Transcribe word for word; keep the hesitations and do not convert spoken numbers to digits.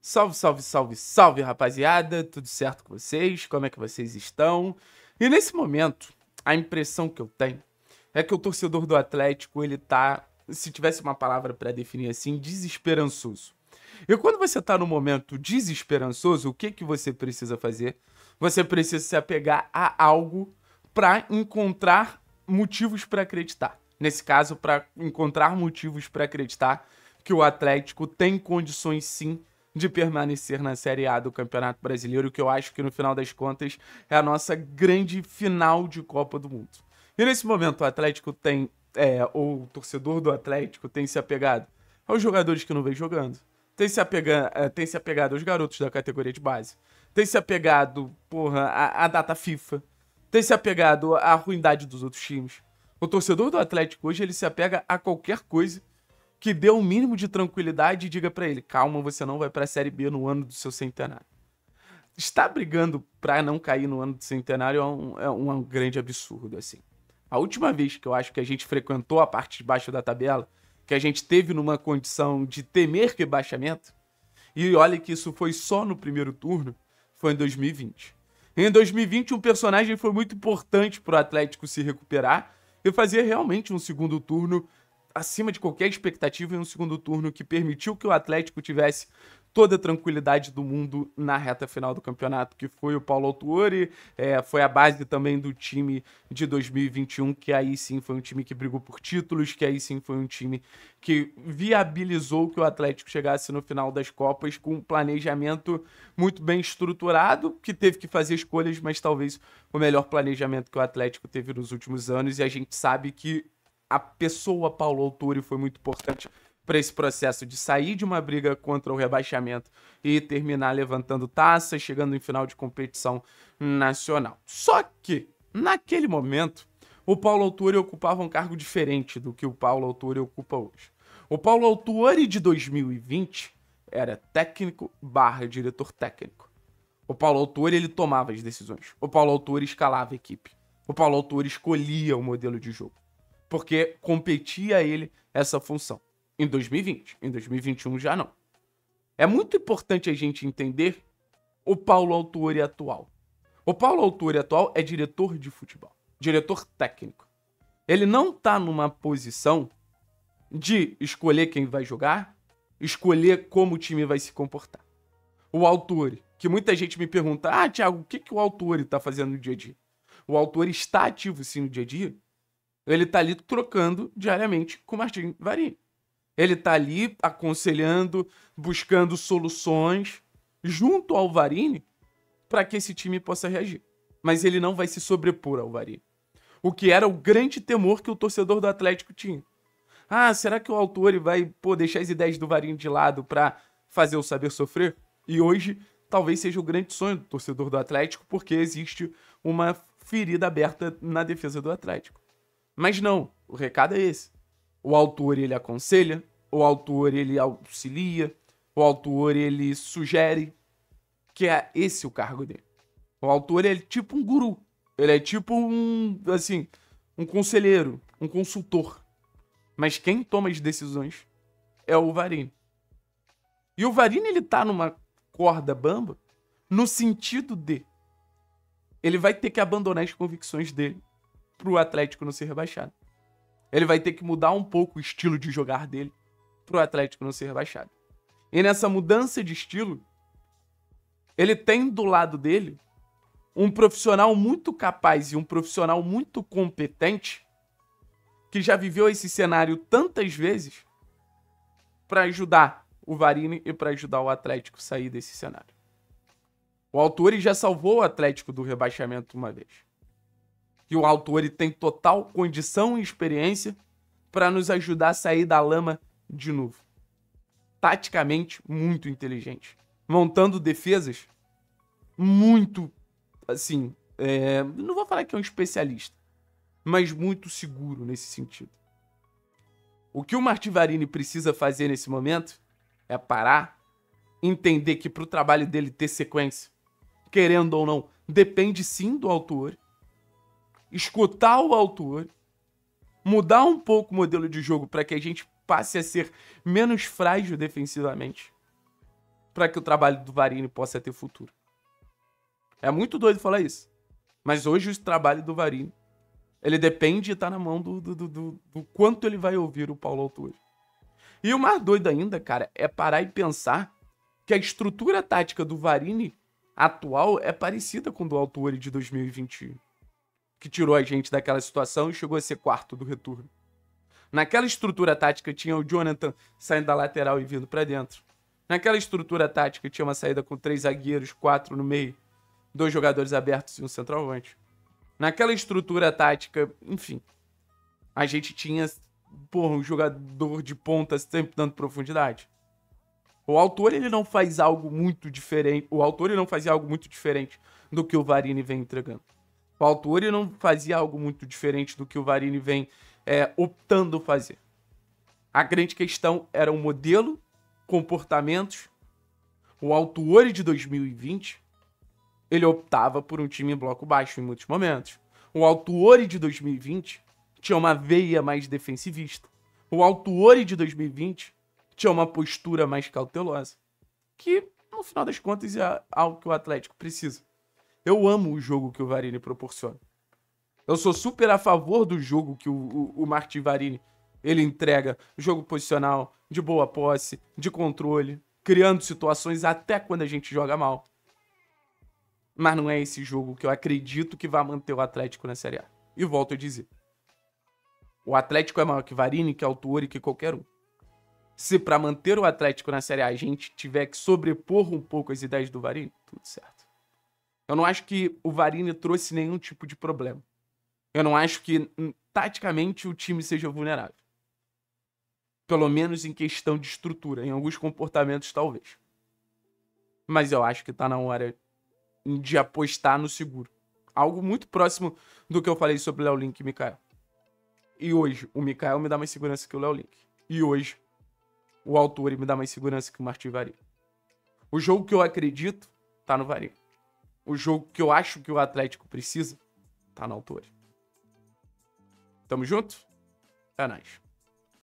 Salve, salve, salve, salve, rapaziada. Tudo certo com vocês? Como é que vocês estão? E nesse momento, a impressão que eu tenho é que o torcedor do Atlético, ele tá, se tivesse uma palavra para definir assim, desesperançoso. E quando você tá no momento desesperançoso, o que que você precisa fazer? Você precisa se apegar a algo para encontrar motivos para acreditar. Nesse caso, para encontrar motivos para acreditar que o Atlético tem condições sim de permanecer na Série A do Campeonato Brasileiro, que eu acho que no final das contas é a nossa grande final de Copa do Mundo. E nesse momento o Atlético tem, é, ou o torcedor do Atlético tem se apegado aos jogadores que não vem jogando, tem se, apega, é, tem se apegado aos garotos da categoria de base, tem se apegado, porra, à, à data FIFA, tem se apegado à ruindade dos outros times. O torcedor do Atlético hoje, ele se apega a qualquer coisa que dê um mínimo de tranquilidade e diga pra ele, calma, você não vai pra Série B no ano do seu centenário. Estar brigando pra não cair no ano do centenário é um, é um grande absurdo, assim. A última vez que eu acho que a gente frequentou a parte de baixo da tabela, que a gente teve numa condição de temer rebaixamento, e olha que isso foi só no primeiro turno, foi em dois mil e vinte. Em dois mil e vinte, um personagem foi muito importante pro Atlético se recuperar e fazer realmente um segundo turno acima de qualquer expectativa, em um segundo turno que permitiu que o Atlético tivesse toda a tranquilidade do mundo na reta final do campeonato, que foi o Paulo Autuori, é, foi a base também do time de dois mil e vinte e um, que aí sim foi um time que brigou por títulos, que aí sim foi um time que viabilizou que o Atlético chegasse no final das Copas com um planejamento muito bem estruturado, que teve que fazer escolhas, mas talvez o melhor planejamento que o Atlético teve nos últimos anos, e a gente sabe que a pessoa Paulo Autuori foi muito importante para esse processo de sair de uma briga contra o rebaixamento e terminar levantando taças, chegando em final de competição nacional. Só que, naquele momento, o Paulo Autuori ocupava um cargo diferente do que o Paulo Autuori ocupa hoje. O Paulo Autuori de dois mil e vinte era técnico barra diretor técnico. O Paulo Autuori, ele tomava as decisões. O Paulo Autuori escalava a equipe. O Paulo Autuori escolhia o modelo de jogo, porque competia a ele essa função. Em dois mil e vinte. Em dois mil e vinte e um já não. É muito importante a gente entender o Paulo Autuori atual. O Paulo Autuori atual é diretor de futebol. Diretor técnico. Ele não tá numa posição de escolher quem vai jogar, escolher como o time vai se comportar. O Autuori, que muita gente me pergunta, ah, Thiago, o que, que o Autuori tá fazendo no dia a dia? O Autuori está ativo sim no dia a dia. Ele tá ali trocando diariamente com o Martin Varini. Ele tá ali aconselhando, buscando soluções junto ao Varini para que esse time possa reagir. Mas ele não vai se sobrepor ao Varini. O que era o grande temor que o torcedor do Atlético tinha. Ah, será que o Autuori vai pô, deixar as ideias do Varini de lado para fazer o saber sofrer? E hoje talvez seja o grande sonho do torcedor do Atlético, porque existe uma ferida aberta na defesa do Atlético. Mas não, o recado é esse. O Autuori, ele aconselha, o Autuori, ele auxilia, o Autuori, ele sugere, que é esse o cargo dele. O Autuori é tipo um guru, ele é tipo um, assim, um conselheiro, um consultor. Mas quem toma as decisões é o Varini. E o Varini, ele tá numa corda bamba no sentido de ele vai ter que abandonar as convicções dele pro Atlético não ser rebaixado. Ele vai ter que mudar um pouco o estilo de jogar dele pro Atlético não ser rebaixado. E nessa mudança de estilo, ele tem do lado dele um profissional muito capaz e um profissional muito competente que já viveu esse cenário tantas vezes para ajudar o Varini e para ajudar o Atlético a sair desse cenário. O Autuori já salvou o Atlético do rebaixamento uma vez. E o Autuori tem total condição e experiência para nos ajudar a sair da lama de novo. Taticamente, muito inteligente. Montando defesas muito, assim, é, não vou falar que é um especialista, mas muito seguro nesse sentido. O que o Martin Varini precisa fazer nesse momento é parar, entender que para o trabalho dele ter sequência, querendo ou não, depende sim do Autuori, escutar o Autuori, mudar um pouco o modelo de jogo para que a gente passe a ser menos frágil defensivamente. para que o trabalho do Varini possa ter futuro. É muito doido falar isso. Mas hoje o trabalho do Varini, ele depende de estar na mão do, do, do, do, do quanto ele vai ouvir o Paulo Autuori. E o mais doido ainda, cara, é parar e pensar que a estrutura tática do Varini atual é parecida com a do Autuori de dois mil e vinte e um, que tirou a gente daquela situação e chegou a ser quarto do retorno. Naquela estrutura tática tinha o Jonathan saindo da lateral e vindo pra dentro. Naquela estrutura tática tinha uma saída com três zagueiros, quatro no meio, dois jogadores abertos e um centroavante. Naquela estrutura tática, enfim, a gente tinha, porra, um jogador de ponta sempre dando profundidade. O Autuori, ele não faz algo muito diferente. O Autuori não fazia algo muito diferente do que o Varini vem entregando. O Autuori não fazia algo muito diferente do que o Varini vem é, optando fazer. A grande questão era o modelo, comportamentos. O Autuori de dois mil e vinte, ele optava por um time em bloco baixo em muitos momentos. O Autuori de dois mil e vinte tinha uma veia mais defensivista. O Autuori de dois mil e vinte tinha uma postura mais cautelosa. Que, no final das contas, é algo que o Atlético precisa. Eu amo o jogo que o Varini proporciona. Eu sou super a favor do jogo que o, o, o Martin Varini ele entrega. Jogo posicional, de boa posse, de controle, criando situações até quando a gente joga mal. Mas não é esse jogo que eu acredito que vai manter o Atlético na Série A. E volto a dizer. O Atlético é maior que Varini, que Autuori, que qualquer um. Se para manter o Atlético na Série A a gente tiver que sobrepor um pouco as ideias do Varini, tudo certo. Eu não acho que o Varini trouxe nenhum tipo de problema. Eu não acho que, taticamente, o time seja vulnerável. Pelo menos em questão de estrutura. Em alguns comportamentos, talvez. Mas eu acho que tá na hora de apostar no seguro. Algo muito próximo do que eu falei sobre o Léo Link e o Mikael. E hoje, o Mikael me dá mais segurança que o Léo Link. E hoje, o Autuori me dá mais segurança que o Martin Varini. O jogo que eu acredito tá no Varini. O jogo que eu acho que o Atlético precisa tá no Autuori. Tamo junto? É nóis.